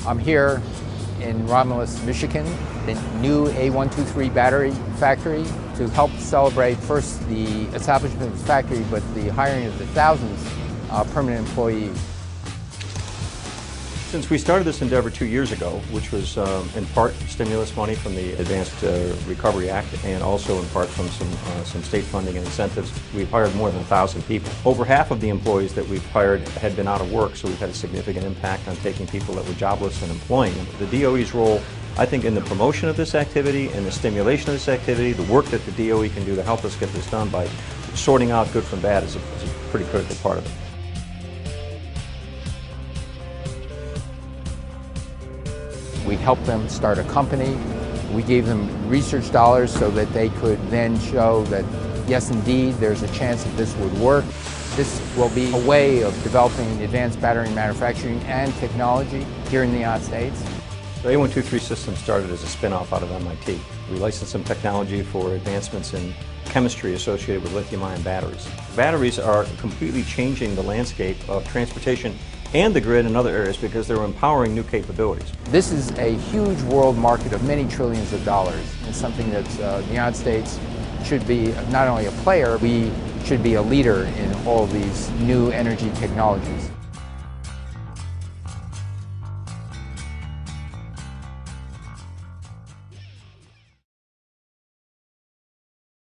I'm here in Romulus, Michigan, the new A123 battery factory, to help celebrate first the establishment of the factory, but the hiring of the thousands of permanent employees. Since we started this endeavor 2 years ago, which was in part stimulus money from the Advanced Recovery Act and also in part from some state funding and incentives, we've hired more than 1,000 people. Over half of the employees that we've hired had been out of work, so we've had a significant impact on taking people that were jobless and employing them. The DOE's role, I think, in the promotion of this activity and the stimulation of this activity, the work that the DOE can do to help us get this done by sorting out good from bad is a pretty critical part of it. We helped them start a company. We gave them research dollars so that they could then show that, yes, indeed, there's a chance that this would work. This will be a way of developing advanced battery manufacturing and technology here in the United States. The A123 system started as a spin-off out of MIT. We licensed some technology for advancements in chemistry associated with lithium-ion batteries. Batteries are completely changing the landscape of transportation and the grid in other areas because they're empowering new capabilities. This is a huge world market of many trillions of dollars. It's something that the United States should be not only a player, we should be a leader in all these new energy technologies.